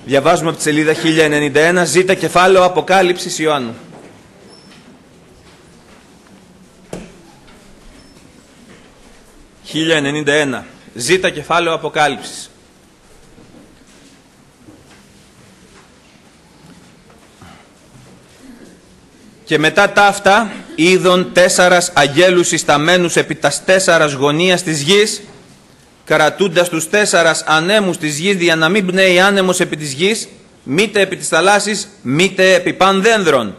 Διαβάζουμε από τη σελίδα 1091, ζήτα κεφάλαιο Αποκάλυψης Ιωάννου. «1091. Ζήτα κεφάλαιο Αποκάλυψης. Και μετά ταύτα είδον 4 αγγέλους ισταμένους επί τας 4 γωνίας της γης, κρατούντας τους 4 ανέμους της γης, για να μην πνέει άνεμος επί της γης, μήτε επί της θαλάσσης, μήτε επί παν δένδρων.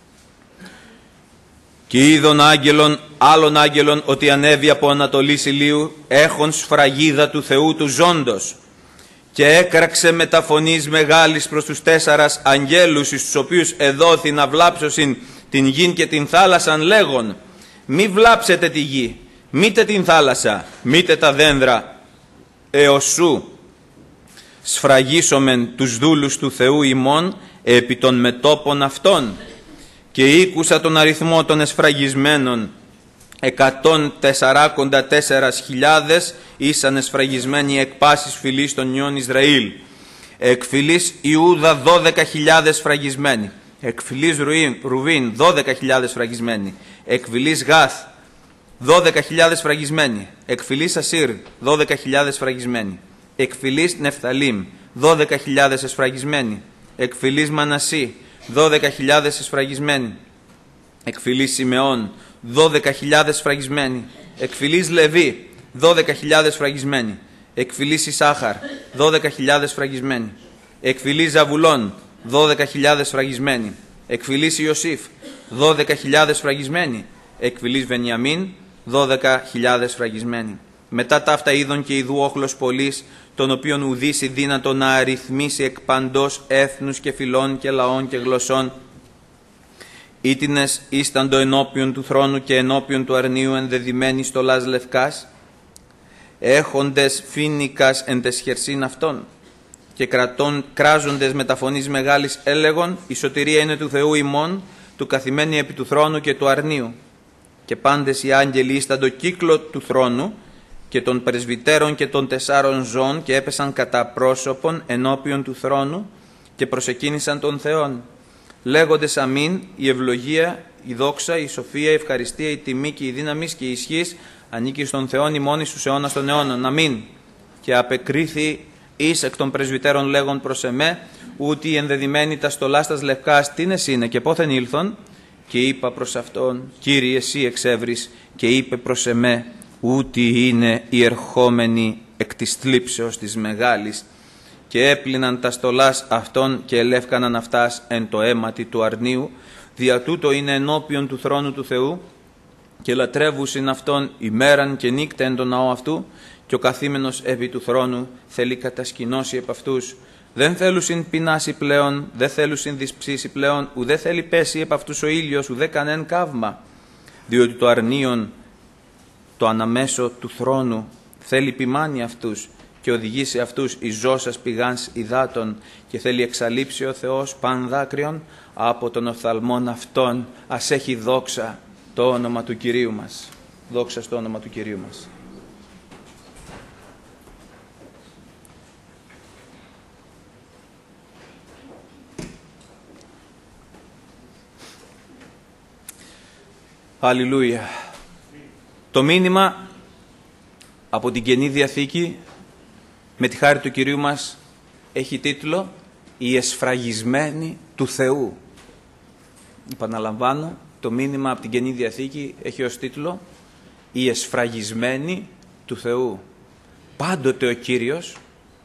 Και είδον άλλον άγγελον, ότι ανέβη από ανατολής ηλίου, έχων σφραγίδα του Θεού του ζώντος, και έκραξε με τα φωνής μεγάλης προς τους 4 αγγέλους, εις τους οποίους εδόθη να βλάψωσιν την γην και την θάλασσαν, λέγον: μη βλάψετε τη γη, μήτε την θάλασσα, μήτε τα δένδρα, έως σου σφραγίσομεν τους δούλους του Θεού ημών επί των μετώπων αυτών. Και ήκουσα τον αριθμό των εσφραγισμένων, 144.000 ήσαν εσφραγισμένοι εκ πάσης φυλής των νιών Ισραήλ. Εκ φυλής Ιούδα 12.000 σφραγισμένοι. Εκ φυλής Ρουβίν 12.000 σφραγισμένοι. Εκ φυλής Γάθ 12.000 σφραγισμένοι. Εκ φυλής Ασύρ 12.000 σφραγισμένοι. Εκ φυλής Νεφθαλήμ 12.000 εσφραγισμένοι. Εκ φυλής Μανασί 12.000 εσφραγισμένοι. Εκ φυλής Σιμεών 12.000 σφραγισμένοι. Εκ φυλής Λεβί 12.000 σφραγισμένοι. Εκ φυλής Ισάχαρ 12.000 σφραγισμένοι. Εκ φυλής Ζαβουλών 12.000 σφραγισμένοι. Εκ φυλής Ιωσήφ 12.000 σφραγισμένοι. Εκ φυλής Βενιαμίν 12.000 σφραγισμένοι. Μετά ταύτα είδον και ιδού όχλος πολλής, τον οποίον ουδήσει δύνατο να αριθμίσει εκ παντός έθνους και φυλών και λαών και γλωσσών. Ήτινες ίσταντο ενώπιον του θρόνου και ενώπιον του αρνίου ενδεδειμένοι στολάς λευκάς, έχοντες φοίνικας εν τες χερσίν αυτών, και κράζοντες με τα φωνής μεγάλης έλεγον: η σωτηρία είναι του Θεού ημών, του καθημένοι επί του θρόνου και του αρνίου. Και πάντες οι άγγελοι ίσταντο κύκλο του θρόνου και των πρεσβυτέρων και των 4 ζώων, και έπεσαν κατά πρόσωπον ενώπιον του θρόνου και προσεκίνησαν τον Θεόν, λέγοντες αμήν, η ευλογία, η δόξα, η σοφία, η ευχαριστία, η τιμή και η δύναμη και η ισχύς ανήκει στον Θεόν ημών εις τους αιώνας των αιώνων. Αμήν. Και απεκρίθη εις εκ των πρεσβυτέρων λέγον προς εμέ, ούτι οι ενδεδειμένοι τα στολάς τας λευκάς τίνες είναι και πόθεν ήλθον. Και είπα προς αυτόν: Κύριε, εσύ εξεύρεις. Και είπε προς εμέ: ούτι είναι οι ερχόμενοι εκ της θλίψεως της μεγάλης. Και έπλυναν τα στολάς αυτών και ελεύκαναν αυτάς εν το αίματι του αρνίου. Δια τούτο είναι ενώπιον του θρόνου του Θεού, και λατρεύουσιν αυτόν ημέραν και νύκτα εν το ναό αυτού. Και ο καθήμενος επί του θρόνου θέλει κατασκηνώσει επ' αυτούς. Δεν θέλουσιν πεινάσει πλέον, δεν θέλουσιν δυσψήσει πλέον, ουδέ θέλει πέσει επ' αυτούς ο ήλιος, ουδέ κανέν καύμα. Διότι το αρνίον, το αναμέσω του θρόνου, θέλει ποιμάνει αυτούς και οδηγήσει αυτούς εις ζώσας πηγάνς υδάτων, και θέλει εξαλείψει ο Θεός παν δάκρυον από τον οφθαλμόν αυτών. Ας έχει δόξα το όνομα του Κυρίου μας. Δόξα στο όνομα του Κυρίου μας. Αλληλούια. Το μήνυμα από την Καινή Διαθήκη, με τη χάρη του Κυρίου μας, έχει τίτλο «Οι εσφραγισμένοι του Θεού». Επαναλαμβάνω, το μήνυμα από την Καινή Διαθήκη έχει ως τίτλο «Οι εσφραγισμένοι του Θεού». Πάντοτε ο Κύριος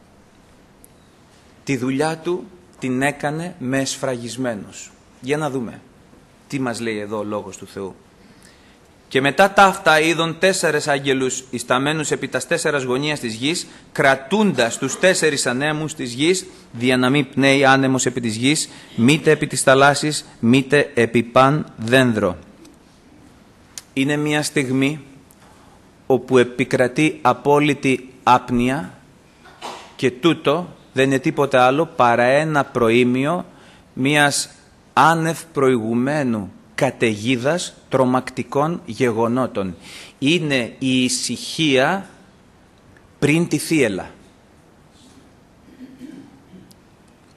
τη δουλειά του την έκανε με εσφραγισμένους. Για να δούμε τι μας λέει εδώ ο Λόγος του Θεού. Και μετά ταύτα είδον 4 άγγελους ισταμένους επί τας 4 γωνίας της γης, κρατούντας τους 4 ανέμους της γης, δια να μην πνέει άνεμος επί της γης, μήτε επί της θαλάσσης, μήτε επί παν δένδρο. Είναι μια στιγμή όπου επικρατεί απόλυτη άπνοια, και τούτο δεν είναι τίποτα άλλο παρά ένα προήμιο μιας άνευ προηγουμένου καταιγίδας τρομακτικών γεγονότων. Είναι η ησυχία πριν τη θύελλα.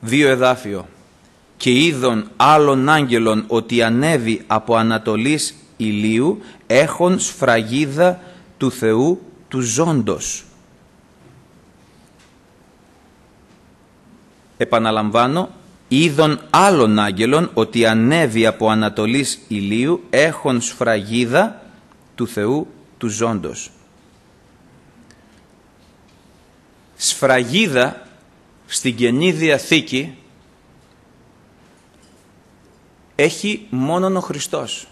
2 εδάφιο. Και είδον άλλων άγγελων ότι ανέβη από ανατολής ηλίου, έχων σφραγίδα του Θεού του ζώντος. Επαναλαμβάνω, είδον άλλων άγγελων ότι ανέβη από ανατολής ηλίου, έχων σφραγίδα του Θεού του ζώντος. Σφραγίδα στην Καινή Διαθήκη έχει μόνον ο Χριστός.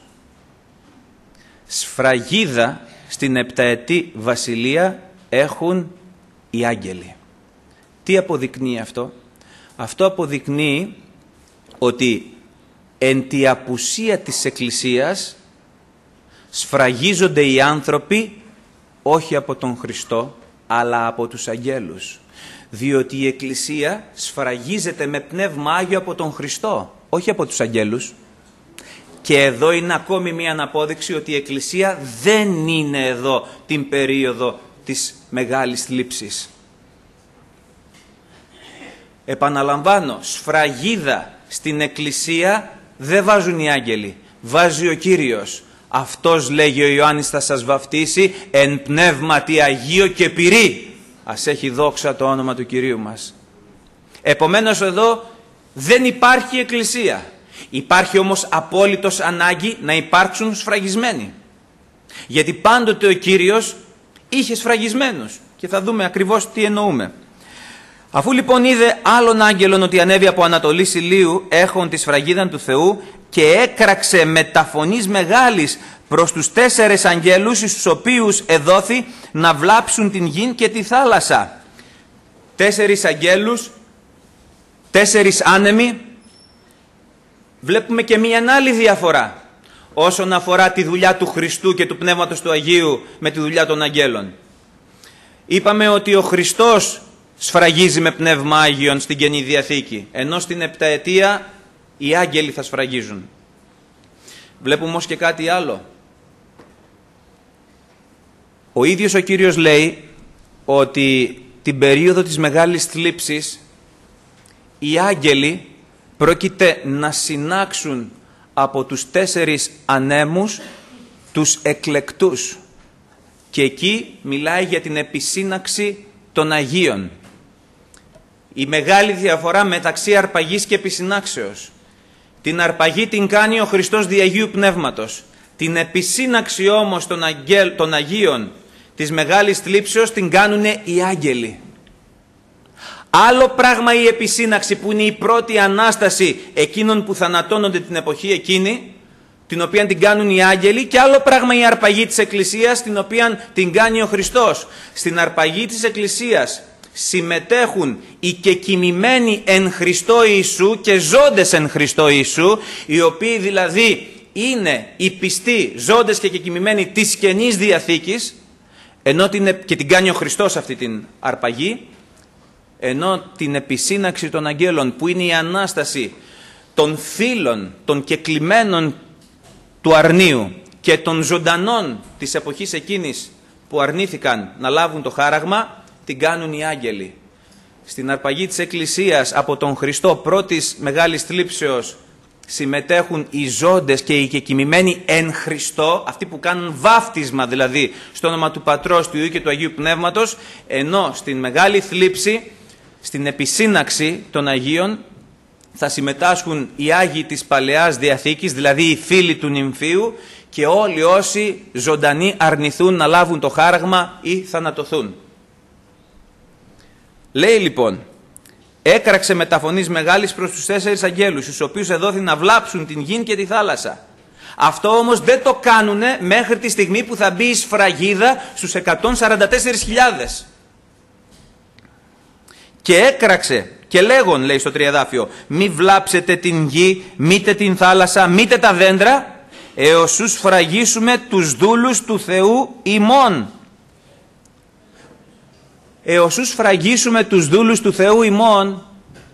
Σφραγίδα στην επταετή βασιλεία έχουν οι άγγελοι. Τι αποδεικνύει αυτό? Αυτό αποδεικνύει ότι εν τη απουσία της Εκκλησίας σφραγίζονται οι άνθρωποι όχι από τον Χριστό, αλλά από τους αγγέλους. Διότι η Εκκλησία σφραγίζεται με Πνεύμα Άγιο από τον Χριστό, όχι από τους αγγέλους. Και εδώ είναι ακόμη μία αναπόδειξη ότι η Εκκλησία δεν είναι εδώ την περίοδο της μεγάλης θλίψης. Επαναλαμβάνω, σφραγίδα στην Εκκλησία δεν βάζουν οι άγγελοι, βάζει ο Κύριος. Αυτός, λέγει ο Ιωάννης, θα σας βαφτίσει εν πνεύματι Αγίο και πυρί. Ας έχει δόξα το όνομα του Κυρίου μας. Επομένως εδώ δεν υπάρχει Εκκλησία. Υπάρχει όμως απόλυτος ανάγκη να υπάρξουν σφραγισμένοι. Γιατί πάντοτε ο Κύριος είχε σφραγισμένους. Και θα δούμε ακριβώς τι εννοούμε. Αφού λοιπόν είδε άλλον άγγελον ότι ανέβη από ανατολής ηλίου, έχων τη σφραγίδα του Θεού, και έκραξε με τα φωνής μεγάλης προς τους 4 αγγέλους, στους οποίους εδόθη να βλάψουν την γη και τη θάλασσα. 4 αγγέλους, 4 άνεμοι. Βλέπουμε και μία άλλη διαφορά όσον αφορά τη δουλειά του Χριστού και του Πνεύματος του Αγίου με τη δουλειά των αγγέλων. Είπαμε ότι ο Χριστός σφραγίζει με Πνεύμα Άγιον στην Καινή Διαθήκη, ενώ στην επταετία οι άγγελοι θα σφραγίζουν. Βλέπουμε όμως και κάτι άλλο. Ο ίδιος ο Κύριος λέει ότι την περίοδο της μεγάλης θλίψης οι άγγελοι πρόκειται να συνάξουν από τους 4 ανέμους τους εκλεκτούς. Και εκεί μιλάει για την επισύναξη των Αγίων. Η μεγάλη διαφορά μεταξύ αρπαγής και επισυνάξεως. Την αρπαγή την κάνει ο Χριστός δι' Αγίου Πνεύματος. Την επισύναξη όμως των Αγίων της μεγάλης θλίψεως την κάνουν οι άγγελοι. Άλλο πράγμα η επισύναξη που είναι η πρώτη Ανάσταση εκείνων που θανατώνονται την εποχή εκείνη, την οποία την κάνουν οι άγγελοι, και άλλο πράγμα η αρπαγή της Εκκλησίας, την οποία την κάνει ο Χριστός. Στην αρπαγή της Εκκλησίας συμμετέχουν οι κεκοιμημένοι εν Χριστώ Ιησού και ζώντες εν Χριστώ Ιησού, οι οποίοι δηλαδή είναι οι πιστοί ζώντες και κεκοιμημένοι της Καινής Διαθήκης, ενώ και την κάνει ο Χριστός αυτή την αρπαγή, ενώ την επισύναξη των αγγέλων που είναι η Ανάσταση των φύλων, των κεκλημένων του αρνίου και των ζωντανών της εποχής εκείνης που αρνήθηκαν να λάβουν το χάραγμα, την κάνουν οι άγγελοι. Στην αρπαγή της Εκκλησίας από τον Χριστό πρώτης μεγάλης θλίψεως συμμετέχουν οι ζώντες και οι κεκοιμημένοι εν Χριστώ, αυτοί που κάνουν βάφτισμα δηλαδή στο όνομα του Πατρός, του Υιού και του Αγίου Πνεύματος, ενώ στην μεγάλη θλίψη, στην επισύναξη των Αγίων, θα συμμετάσχουν οι Άγιοι της Παλαιάς Διαθήκης, δηλαδή οι φίλοι του νυμφίου, και όλοι όσοι ζωντανοί αρνηθούν να λάβουν το χάραγμα ή θανατωθούν. Λέει λοιπόν, έκραξε με τα φωνής μεγάλης προς τους 4 αγγέλους, στους οποίους εδόθη να βλάψουν την γη και τη θάλασσα. Αυτό όμως δεν το κάνουνε μέχρι τη στιγμή που θα μπει η σφραγίδα στους 144.000. Και έκραξε και λέγον, λέει στο 3 εδάφιο, μη βλάψετε την γη, μήτε την θάλασσα, μήτε τα δέντρα, έως σου σφραγίσουμε τους δούλους του Θεού ημών. Έως σου σφραγίσουμε τους δούλους του Θεού ημών.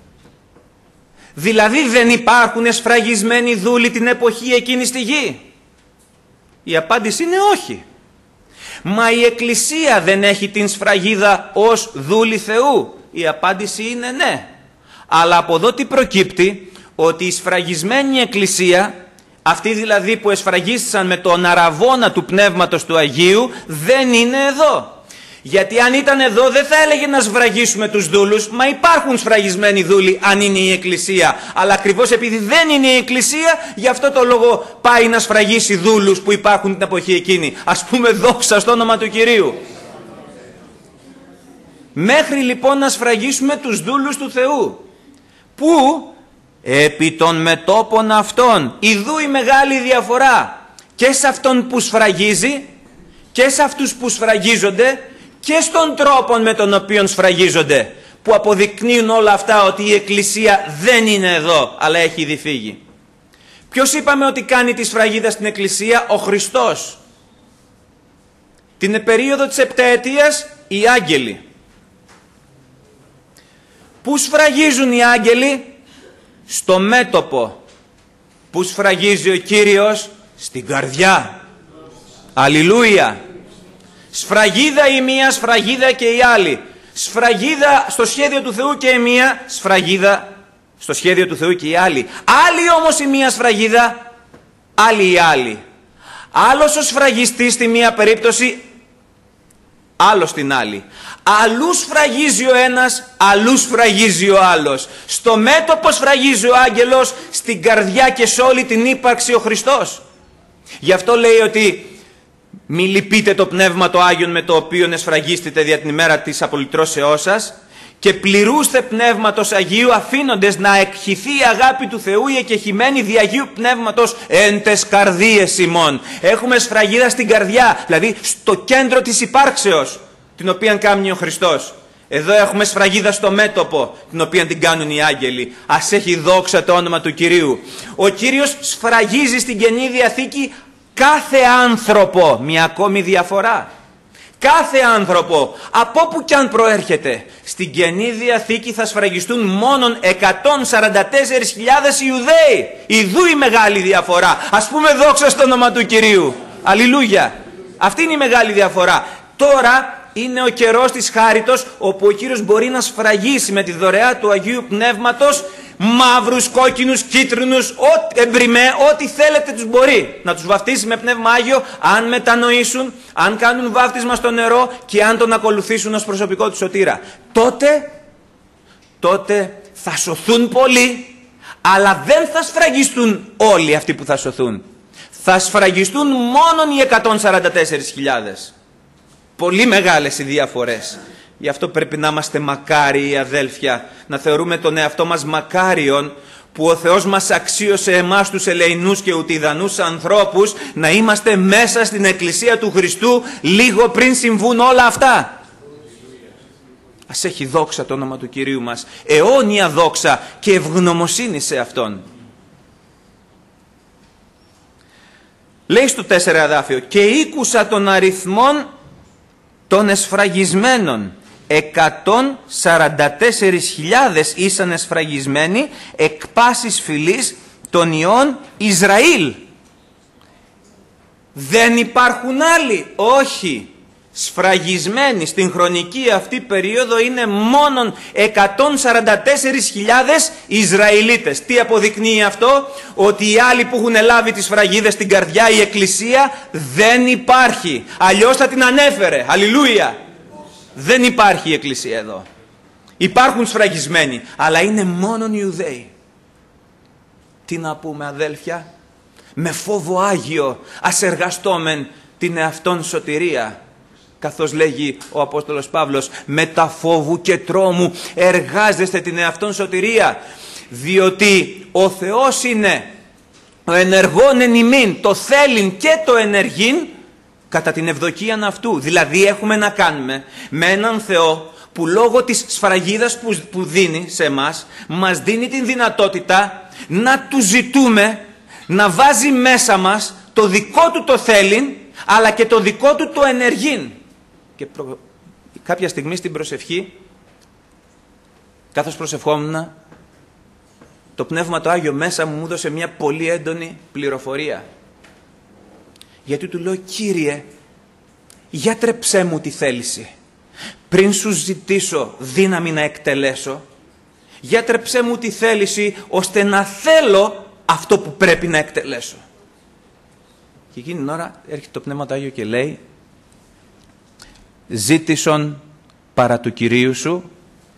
Δηλαδή δεν υπάρχουν σφραγισμένοι δούλοι την εποχή εκείνη στη γη? Η απάντηση είναι όχι. Μα η Εκκλησία δεν έχει την σφραγίδα ως δούλη Θεού? Η απάντηση είναι ναι. Αλλά από εδώ τι προκύπτει? Ότι η σφραγισμένη εκκλησία, αυτοί δηλαδή που εσφραγίστησαν με τον αραβώνα του Πνεύματος του Αγίου, δεν είναι εδώ. Γιατί αν ήταν εδώ δεν θα έλεγε να σφραγίσουμε τους δούλους, μα υπάρχουν σφραγισμένοι δούλοι αν είναι η εκκλησία. Αλλά ακριβώς επειδή δεν είναι η εκκλησία, γι' αυτό το λόγο πάει να σφραγίσει δούλους που υπάρχουν την εποχή εκείνη. Ας πούμε δόξα στο όνομα του Κυρίου. Μέχρι λοιπόν να σφραγίσουμε τους δούλους του Θεού, που επί των μετώπων αυτών, ιδού η μεγάλη διαφορά και σε αυτόν που σφραγίζει και σε αυτούς που σφραγίζονται και στον τρόπο με τον οποίο σφραγίζονται, που αποδεικνύουν όλα αυτά ότι η εκκλησία δεν είναι εδώ αλλά έχει ήδη φύγει. Ποιος είπαμε ότι κάνει τη σφραγίδα στην εκκλησία? Ο Χριστός. Την περίοδο της επταετίας οι άγγελοι. Πού σφραγίζουν οι άγγελοι? Στο μέτωπο. Πού σφραγίζει ο Κύριος? Στην καρδιά. Αλληλούια. Σφραγίδα η μία, σφραγίδα και η άλλη. Σφραγίδα στο σχέδιο του Θεού και η μία, σφραγίδα στο σχέδιο του Θεού και η άλλη. Άλλη όμως η μία σφραγίδα, άλλη η άλλη. Άλλος ο σφραγιστής στη μία περίπτωση, άλλος στην άλλη. Αλλού σφραγίζει ο ένας, αλλού σφραγίζει ο άλλος. Στο μέτωπο σφραγίζει ο άγγελος, στην καρδιά και σε όλη την ύπαρξη ο Χριστός. Γι' αυτό λέει ότι μη λυπείτε το Πνεύμα το Άγιον με το οποίο εσφραγίστητε δια την ημέρα της απολυτρώσεώς σας, και πληρούστε Πνεύματος Αγίου, αφήνοντες να εκχυθεί η αγάπη του Θεού, η εκεχημένη δι' Αγίου Πνεύματος εν τες καρδίες ημών. Έχουμε σφραγίδα στην καρδιά, δηλαδή στο κέντρο της υπάρξεως, την οποία κάνει ο Χριστός. Εδώ έχουμε σφραγίδα στο μέτωπο, την οποία την κάνουν οι άγγελοι. Ας έχει δόξα το όνομα του Κυρίου. Ο Κύριος σφραγίζει στην Καινή Διαθήκη κάθε άνθρωπο. Μια ακόμη διαφορά. Κάθε άνθρωπο, από όπου κι αν προέρχεται, στην Καινή Διαθήκη θα σφραγιστούν μόνον 144.000 Ιουδαίοι. Ιδού η μεγάλη διαφορά. Ας πούμε δόξα στο όνομα του Κυρίου. Αλληλούια. Αυτή είναι η μεγάλη διαφορά. Τώρα είναι ο καιρός της χάριτος, όπου ο Κύριος μπορεί να σφραγίσει με τη δωρεά του Αγίου Πνεύματος μαύρους, κόκκινους, κίτρινους, εμπριμέ, ό,τι θέλετε τους μπορεί. Να τους βαφτίσει με Πνεύμα Άγιο, αν μετανοήσουν, αν κάνουν βάφτισμα στο νερό και αν τον ακολουθήσουν ως προσωπικό του σωτήρα. Τότε θα σωθούν πολλοί, αλλά δεν θα σφραγιστούν όλοι αυτοί που θα σωθούν. Θα σφραγιστούν μόνον οι 144.000. Πολύ μεγάλες οι διαφορές. Γι' αυτό πρέπει να είμαστε μακάριοι, αδέλφια, να θεωρούμε τον εαυτό μας μακάριον, που ο Θεός μας αξίωσε εμάς τους ελεηνούς και ουτιδανούς ανθρώπους να είμαστε μέσα στην Εκκλησία του Χριστού λίγο πριν συμβούν όλα αυτά. Ας έχει δόξα το όνομα του Κυρίου μας, αιώνια δόξα και ευγνωμοσύνη σε Αυτόν. Λέει στο 4 εδάφιο, και ήκουσα των αριθμών των εσφραγισμένων. 144.000 ήσαν εσφραγισμένοι εκ πάσης φυλής των ιών Ισραήλ. Δεν υπάρχουν άλλοι? Όχι. Σφραγισμένοι στην χρονική αυτή περίοδο είναι μόνον 144.000 Ισραηλίτες. Τι αποδεικνύει αυτό? Ότι οι άλλοι που έχουν λάβει τις σφραγίδες στην καρδιά, η Εκκλησία, δεν υπάρχει. Αλλιώς θα την ανέφερε. Αλληλούια. Δεν υπάρχει η Εκκλησία εδώ. Υπάρχουν σφραγισμένοι, αλλά είναι μόνον οι Ιουδαίοι. Τι να πούμε, αδέλφια? Με φόβο Άγιο ας εργαστόμεν την εαυτόν σωτηρία. Καθώς λέγει ο Απόστολος Παύλος, με τα φόβου και τρόμου εργάζεστε την εαυτόν σωτηρία, διότι ο Θεός είναι ο ενεργόν εν ημίν, το θέλειν και το ενεργήν κατά την ευδοκίαν αυτού. Δηλαδή έχουμε να κάνουμε με έναν Θεό που λόγω της σφραγίδας που δίνει σε εμάς, μας δίνει την δυνατότητα να του ζητούμε, να βάζει μέσα μας το δικό του το θέλειν, αλλά και το δικό του το ενεργήν. Και κάποια στιγμή στην προσευχή, καθώς προσευχόμουν, το Πνεύμα το Άγιο μέσα μου έδωσε μια πολύ έντονη πληροφορία. Γιατί του λέω, Κύριε, γιατρέψέ μου τη θέληση. Πριν σου ζητήσω δύναμη να εκτελέσω, Γιατρέψέ μου τη θέληση, ώστε να θέλω αυτό που πρέπει να εκτελέσω. Και εκείνη την ώρα έρχεται το Πνεύμα το Άγιο και λέει, ζήτησον παρά του Κυρίου σου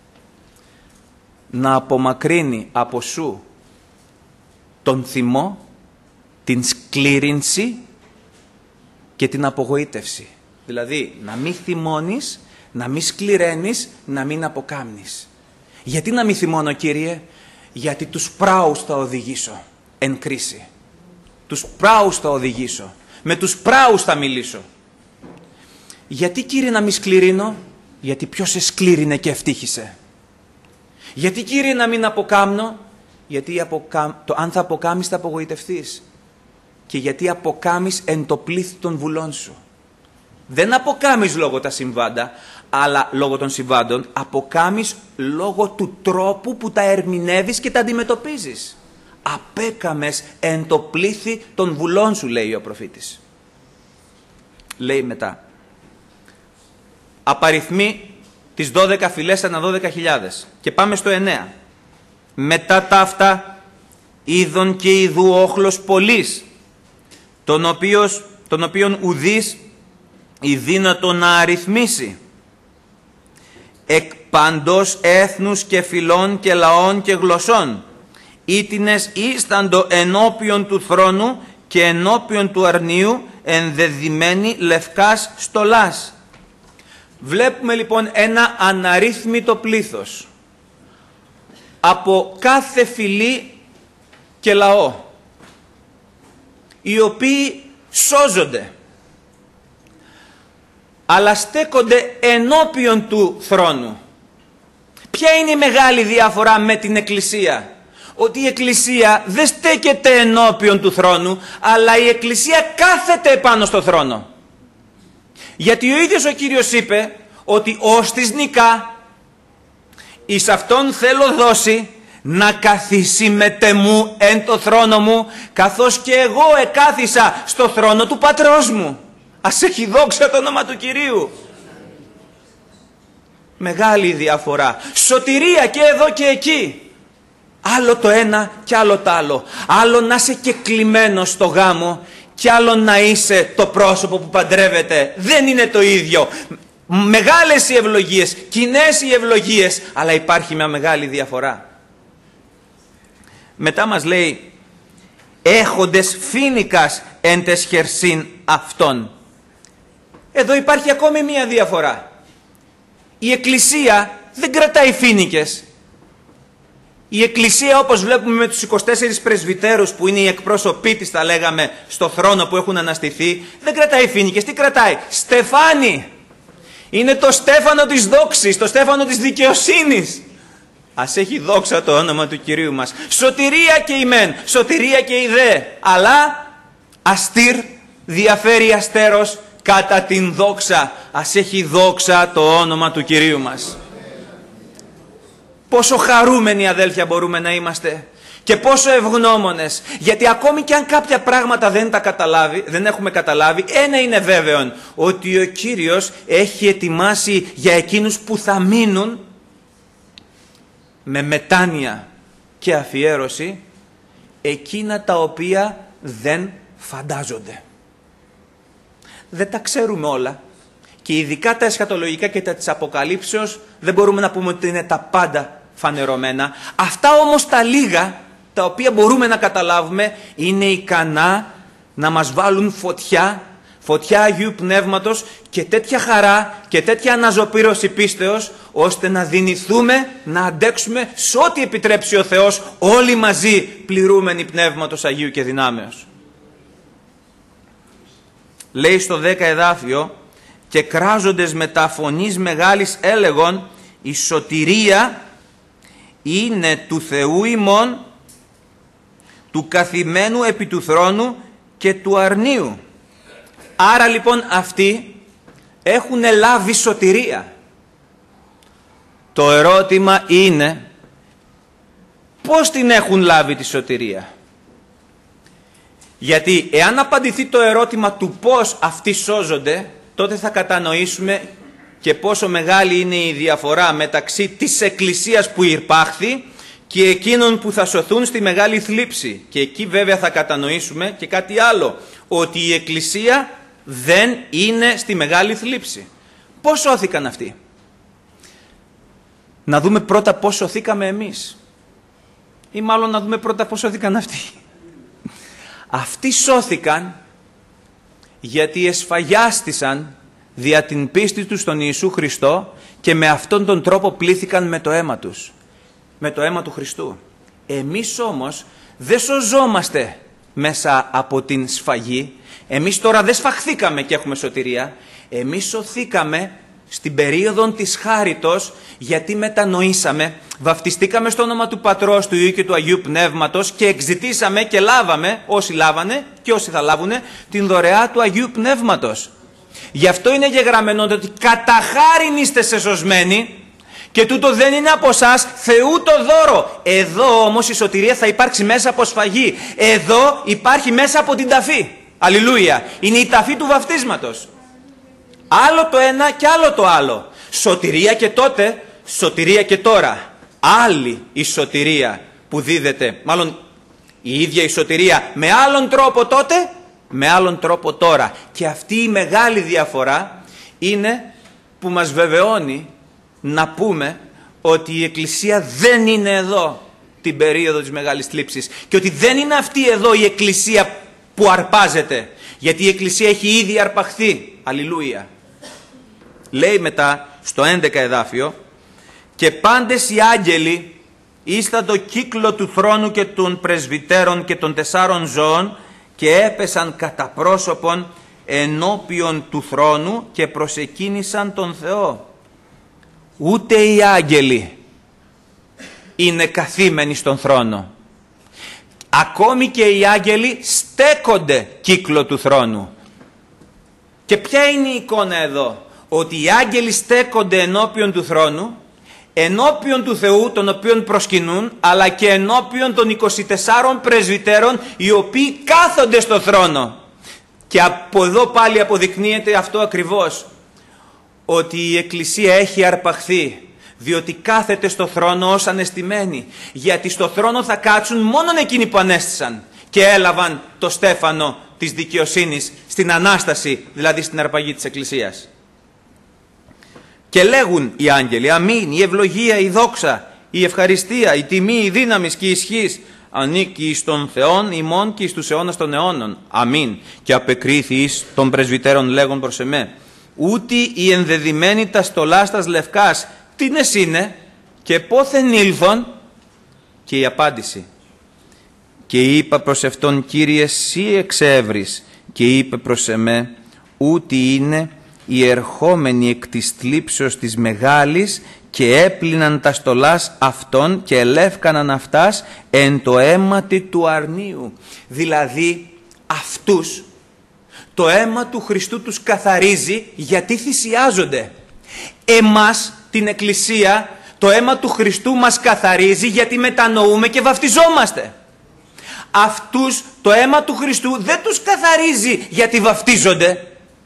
να απομακρύνει από σου τον θυμό, την σκλήρυνση και την απογοήτευση. Δηλαδή να μην θυμώνεις, να μην σκληραίνεις, να μην αποκάμνεις. Γιατί να μην θυμώνω, Κύριε? Γιατί τους πράους θα οδηγήσω εν κρίση. Τους πράους θα οδηγήσω. Με τους πράους θα μιλήσω. Γιατί, Κύριε, να μην σκληρύνω? Γιατί ποιος σε σκλήρινε και ευτύχησε. Γιατί, Κύριε, να μην αποκάμνω? Γιατί αν θα αποκάμεις θα απογοητευτείς. Και γιατί αποκάμεις εν το πλήθη των βουλών σου. Δεν αποκάμεις λόγω τα συμβάντα, αλλά λόγω των συμβάντων, αποκάμεις λόγω του τρόπου που τα ερμηνεύεις και τα αντιμετωπίζεις. Απέκαμες εν το πλήθη των βουλών σου, λέει ο προφήτης. Λέει μετά, απαριθμεί τις 12 φυλές ανά 12.000. Και πάμε στο 9. Μετά ταύτα είδον και ειδού όχλος πολλής, τον οποίον ουδείς η δύνατο να αριθμίσει, εκ παντός έθνους και φυλών και λαών και γλωσσών, ήτινες ίσταντο ενώπιον του θρόνου και ενώπιον του αρνίου ενδεδειμένη λευκάς στολάς. Βλέπουμε λοιπόν ένα αναρρύθμιτο πλήθος από κάθε φυλή και λαό, οι οποίοι σώζονται, αλλά στέκονται ενώπιον του θρόνου. Ποια είναι η μεγάλη διαφορά με την Εκκλησία? Ότι η Εκκλησία δεν στέκεται ενώπιον του θρόνου, αλλά η Εκκλησία κάθεται επάνω στο θρόνο. Γιατί ο ίδιος ο Κύριος είπε ότι ως της νικά, εις αυτόν θέλω δώσει να καθίσει μετεμού εν το θρόνο μου, καθώς και εγώ εκάθισα στο θρόνο του πατρός μου. Ας έχει δόξα το όνομα του Κυρίου. Μεγάλη διαφορά. Σωτηρία και εδώ και εκεί. Άλλο το ένα και άλλο το άλλο. Άλλο να είσαι κεκλειμένος στο γάμο και άλλο να είσαι το πρόσωπο που παντρεύεται. Δεν είναι το ίδιο. Μεγάλες οι ευλογίες, κοινές οι ευλογίες, αλλά υπάρχει μια μεγάλη διαφορά. Μετά μας λέει, έχοντες φοίνικας εν τες χερσίν αυτών. Εδώ υπάρχει ακόμη μία διαφορά. Η Εκκλησία δεν κρατάει φοίνικες. Η Εκκλησία, όπως βλέπουμε με τους 24 πρεσβυτέρους που είναι οι εκπρόσωποι της, τα λέγαμε, στο θρόνο που έχουν αναστηθεί, δεν κρατάει φοίνικες. Τι κρατάει? Στεφάνι. Είναι το στέφανο της δόξης, το στέφανο της δικαιοσύνης. Ας έχει δόξα το όνομα του Κυρίου μας. Σωτηρία και η μεν, σωτηρία και η δε. Αλλά αστήρ διαφέρει αστέρος κατά την δόξα. Ας έχει δόξα το όνομα του Κυρίου μας. Πόσο χαρούμενοι, αδέλφια, μπορούμε να είμαστε και πόσο ευγνώμονες. Γιατί ακόμη και αν κάποια πράγματα δεν έχουμε καταλάβει, ένα είναι βέβαιο, ότι ο Κύριος έχει ετοιμάσει για εκείνους που θα μείνουν με μετάνοια και αφιέρωση εκείνα τα οποία δεν φαντάζονται. Δεν τα ξέρουμε όλα. Και ειδικά τα εσχατολογικά και τα της Αποκαλύψεως δεν μπορούμε να πούμε ότι είναι τα πάντα φανερωμένα. Αυτά όμως τα λίγα τα οποία μπορούμε να καταλάβουμε είναι ικανά να μας βάλουν φωτιά Αγίου Πνεύματος και τέτοια χαρά και τέτοια αναζωπήρωση πίστεως, ώστε να δυνηθούμε, να αντέξουμε σε ό,τι επιτρέψει ο Θεός, όλοι μαζί πληρούμενοι Πνεύματος Αγίου και δυνάμεως. Λέει στο 10 εδάφιο, και κράζοντες με τα φωνής μεγάλης έλεγον, η σωτηρία είναι του Θεού ημών, του καθημένου επί του θρόνου και του αρνίου. Άρα λοιπόν αυτοί έχουν λάβει σωτηρία. Το ερώτημα είναι, πώς την έχουν λάβει τη σωτηρία? Γιατί εάν απαντηθεί το ερώτημα του πώς αυτοί σώζονται, τότε θα κατανοήσουμε και πόσο μεγάλη είναι η διαφορά μεταξύ της Εκκλησίας που υπάχθη και εκείνων που θα σωθούν στη μεγάλη θλίψη. Και εκεί βέβαια θα κατανοήσουμε και κάτι άλλο, ότι η Εκκλησία δεν είναι στη μεγάλη θλίψη. Πώς σώθηκαν αυτοί? Να δούμε πρώτα πώς σωθήκαμε εμείς. Ή μάλλον να δούμε πρώτα πώς σώθηκαν αυτοί. Αυτοί σώθηκαν γιατί εσφαγιάστησαν δια την πίστη τους στον Ιησού Χριστό και με αυτόν τον τρόπο πλήθηκαν με το αίμα τους. Με το αίμα του Χριστού. Εμείς όμως δεν σωζόμαστε μέσα από την σφαγή. Εμείς τώρα δεν σφαχθήκαμε και έχουμε σωτηρία. Εμείς σωθήκαμε στην περίοδο της χάριτος, γιατί μετανοήσαμε, βαφτιστήκαμε στο όνομα του Πατρός, του Υιού και του Αγίου Πνεύματος και εξζητήσαμε και λάβαμε, όσοι λάβανε και όσοι θα λάβουνε, την δωρεά του Αγίου Πνεύματος. Γι' αυτό είναι γεγραμμένο ότι κατά χάριν είστε σεσωσμένοι και τούτο δεν είναι από εσάς, Θεού το δώρο. Εδώ όμως η σωτηρία θα υπάρξει μέσα από σφαγή. Εδώ υπάρχει μέσα από την ταφή. Αλληλούια. Είναι η ταφή του βαφτίσματος. Άλλο το ένα και άλλο το άλλο. Σωτηρία και τότε, σωτηρία και τώρα. Άλλη η σωτηρία που δίδεται, μάλλον η ίδια η σωτηρία με άλλον τρόπο τότε, με άλλον τρόπο τώρα. Και αυτή η μεγάλη διαφορά είναι που μας βεβαιώνει να πούμε ότι η Εκκλησία δεν είναι εδώ την περίοδο της μεγάλης θλίψης και ότι δεν είναι αυτή εδώ η Εκκλησία που αρπάζεται, γιατί η Εκκλησία έχει ήδη αρπαχθεί. Αλληλούια. Λέει μετά στο 11 εδάφιο, και πάντες οι άγγελοι ήσταν το κύκλο του θρόνου και των πρεσβυτέρων και των 4 ζώων και έπεσαν κατά πρόσωπον ενώπιον του θρόνου και προσεκύνησαν τον Θεό. Ούτε οι άγγελοι είναι καθήμενοι στον θρόνο. Ακόμη και οι άγγελοι στέκονται κύκλο του θρόνου. Και ποια είναι η εικόνα εδώ? Ότι οι άγγελοι στέκονται ενώπιον του θρόνου, ενώπιον του Θεού τον οποίον προσκυνούν, αλλά και ενώπιον των 24 πρεσβυτέρων οι οποίοι κάθονται στο θρόνο. Και από εδώ πάλι αποδεικνύεται αυτό ακριβώς, ότι η Εκκλησία έχει αρπαχθεί, διότι κάθεται στο θρόνο ως ανεστημένη, γιατί στο θρόνο θα κάτσουν μόνον εκείνοι που ανέστησαν και έλαβαν το στέφανο της δικαιοσύνης στην Ανάσταση, δηλαδή στην αρπαγή της Εκκλησίας. Και λέγουν οι άγγελοι, αμήν, η ευλογία, η δόξα, η ευχαριστία, η τιμή, η δύναμη και η ισχύς ανήκει εις των Θεών ημών και εις τους αιώνας των αιώνων. Αμήν. Και απεκρίθη εις των πρεσβυτέρων λέγον προς εμέ, ούτι οι ενδεδειμένοι τα στολάς τας λευκάς, τι είναι και πόθεν ήλθον? Και η απάντηση, και είπα προς αυτόν, Κύριε, σύ εξεύρεις, και είπε προς εμέ, ούτι είναι οι ερχόμενοι εκ της θλίψεως της μεγάλης και έπλυναν τα στολάς αυτών και ελεύκαναν αυτάς εν το αίματι του αρνίου. Δηλαδή αυτούς το αίμα του Χριστού τους καθαρίζει, γιατί θυσιάζονται. Εμάς την Εκκλησία το αίμα του Χριστού μας καθαρίζει, γιατί μετανοούμε και βαφτιζόμαστε. Αυτούς το αίμα του Χριστού δεν τους καθαρίζει γιατί βαφτίζονται,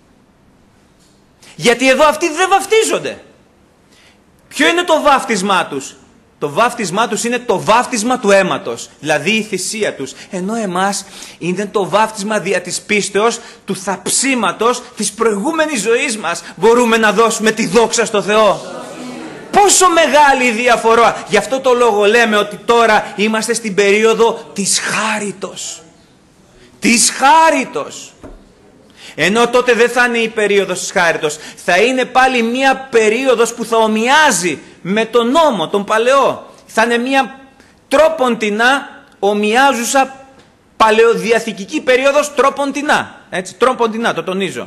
γιατί εδώ αυτοί δεν βαφτίζονται. Ποιο είναι το βάφτισμά τους? Το βάφτισμά τους είναι το βάφτισμα του αίματος, δηλαδή η θυσία τους. Ενώ εμάς είναι το βάφτισμα δια της πίστεως, του θαψίματος της προηγούμενης ζωής μας. Μπορούμε να δώσουμε τη δόξα στο Θεό. Πόσο μεγάλη η διαφορά. Γι' αυτό το λόγο λέμε ότι τώρα είμαστε στην περίοδο της χάριτος. Της χάριτος. Ενώ τότε δεν θα είναι η περίοδος της χάριτος. Θα είναι πάλι μια περίοδος που θα ομοιάζει με τον νόμο, τον παλαιό. Θα είναι μια τρόποντινά ομοιάζουσα παλαιοδιαθηκική περίοδος τρόποντινά. Έτσι, τρόποντινά, το τονίζω.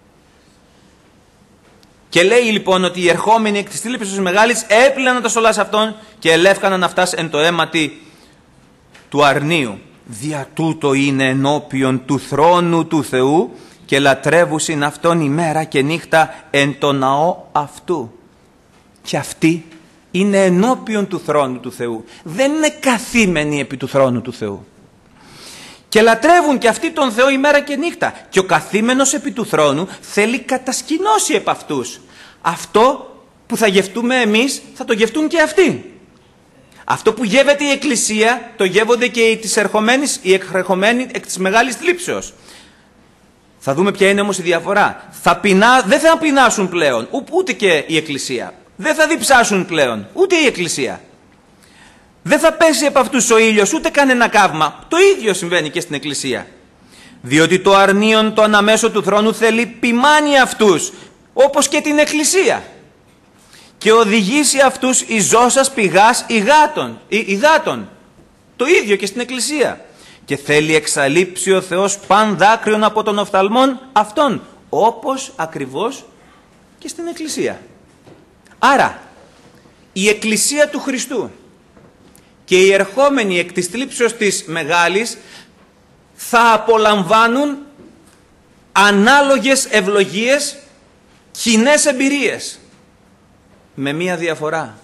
Και λέει λοιπόν ότι οι ερχόμενοι εκ της θλίψης της μεγάλης έπλυναν τα στολάς αυτών και ελεύκαναν αυτάς εν το αίματι του αρνίου. Δια τούτο είναι ενώπιον του θρόνου του Θεού και λατρεύουσιν αυτόν ημέρα και νύχτα εν το ναό αυτού. Και αυτοί είναι ενώπιον του θρόνου του Θεού. Δεν είναι καθήμενοι επί του θρόνου του Θεού. Και λατρεύουν και αυτοί τον Θεό ημέρα και νύχτα. Και ο καθήμενος επί του θρόνου θέλει κατασκηνώσει επ' αυτούς. Αυτό που θα γευτούμε εμείς θα το γευτούν και αυτοί. Αυτό που γεύεται η Εκκλησία, το γεύονται και οι εκχερχομένοι εκ της μεγάλης θλίψεως. Θα δούμε ποια είναι όμως η διαφορά. Δεν θα πεινάσουν πλέον, ούτε και η Εκκλησία. Δεν θα διψάσουν πλέον, ούτε η Εκκλησία. Δεν θα πέσει από αυτούς ο ήλιος, ούτε κανένα καύμα. Το ίδιο συμβαίνει και στην Εκκλησία. Διότι το αρνίον το αναμέσω του θρόνου θέλει ποιμάνει αυτούς, όπως και την Εκκλησία. Και οδηγήσει αυτούς εις ζώσας πηγάς υδάτων. Το ίδιο και στην Εκκλησία. Και θέλει εξαλείψει ο Θεός παν δάκρυον από των οφθαλμών αυτών, όπως ακριβώς και στην Εκκλησία. Άρα, η Εκκλησία του Χριστού και οι ερχόμενοι εκ της θλίψεως της μεγάλης θα απολαμβάνουν ανάλογες ευλογίες, κοινές εμπειρίες, με μία διαφορά.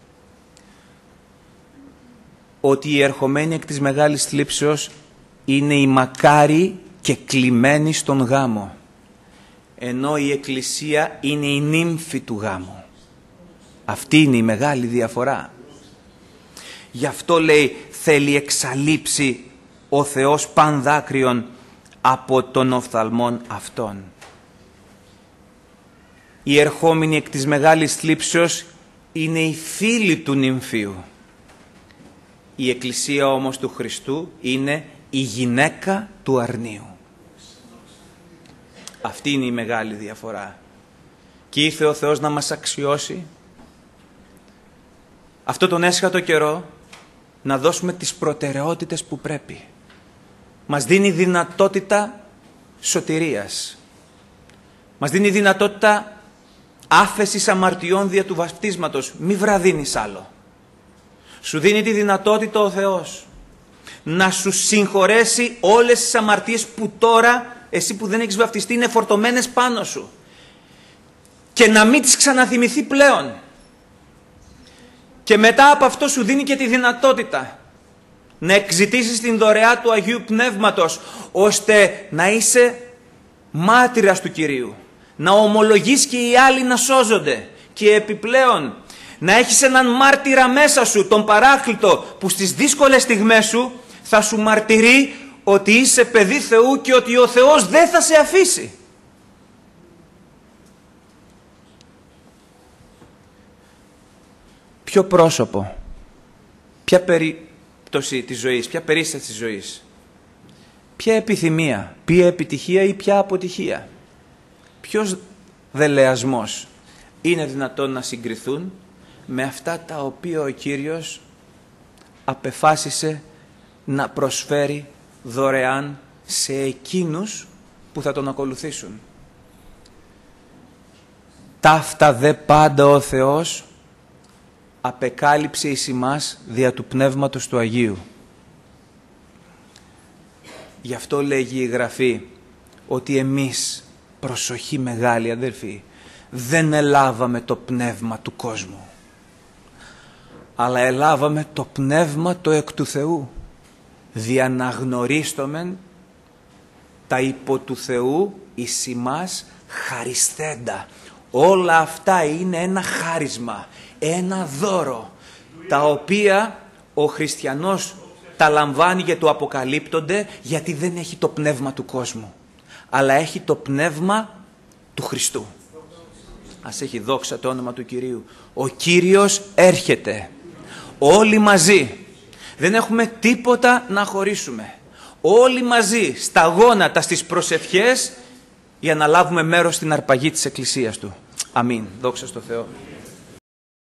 Ότι οι ερχομένοι εκ της μεγάλης θλίψεως είναι οι μακάριοι και κλεισμένοι στον γάμο, ενώ η Εκκλησία είναι η νύμφη του γάμου. Αυτή είναι η μεγάλη διαφορά. Γι' αυτό λέει θέλει εξαλείψει ο Θεός παν δάκρυον από των οφθαλμών αυτών. Οι ερχόμενοι εκ της μεγάλης θλίψεως είναι οι φίλοι του νυμφίου. Η Εκκλησία όμως του Χριστού είναι η γυναίκα του αρνίου. Αυτή είναι η μεγάλη διαφορά. Και ήρθε ο Θεός να μας αξιώσει αυτό τον έσχατο καιρό να δώσουμε τις προτεραιότητες που πρέπει. Μας δίνει δυνατότητα σωτηρίας. Μας δίνει δυνατότητα άφεσης αμαρτιών δια του βαπτίσματος. Μη βραδύνεις άλλο. Σου δίνει τη δυνατότητα ο Θεός να σου συγχωρέσει όλες τις αμαρτίες που τώρα εσύ που δεν έχεις βαπτιστεί είναι φορτωμένες πάνω σου. Και να μην τις ξαναθυμηθεί πλέον. Και μετά από αυτό σου δίνει και τη δυνατότητα να εκζητήσεις την δωρεά του Αγίου Πνεύματος, ώστε να είσαι μάρτυρας του Κυρίου, να ομολογείς και οι άλλοι να σώζονται, και επιπλέον να έχεις έναν μάρτυρα μέσα σου, τον Παράκλητο, που στις δύσκολες στιγμές σου θα σου μαρτυρεί ότι είσαι παιδί Θεού και ότι ο Θεός δεν θα σε αφήσει. Ποιο πρόσωπο, ποια περίπτωση της ζωής, ποια περίσταση της ζωής, ποια επιθυμία, ποια επιτυχία ή ποια αποτυχία, ποιος δελεασμός είναι δυνατόν να συγκριθούν με αυτά τα οποία ο Κύριος απεφάσισε να προσφέρει δωρεάν σε εκείνους που θα τον ακολουθήσουν. Ταύτα δε πάντα ο Θεός απεκάλυψε εις ημάς δια του Πνεύματος του Αγίου. Γι' αυτό λέγει η Γραφή ότι εμείς, προσοχή μεγάλη αδερφοί, δεν ελάβαμε το πνεύμα του κόσμου, αλλά ελάβαμε το πνεύμα το εκ του Θεού, διαναγνωρίστομεν τα υπό του Θεού εις ημάς χαρισθέντα. Όλα αυτά είναι ένα χάρισμα, ένα δώρο, τα οποία ο χριστιανός τα λαμβάνει και του αποκαλύπτονται, γιατί δεν έχει το πνεύμα του κόσμου, αλλά έχει το πνεύμα του Χριστού. Ας έχει δόξα το όνομα του Κυρίου. Ο Κύριος έρχεται. Όλοι μαζί. Δεν έχουμε τίποτα να χωρίσουμε. Όλοι μαζί, στα γόνατα, στις προσευχές, για να λάβουμε μέρος στην αρπαγή της Εκκλησίας Του. Αμήν. Δόξα στο Θεό.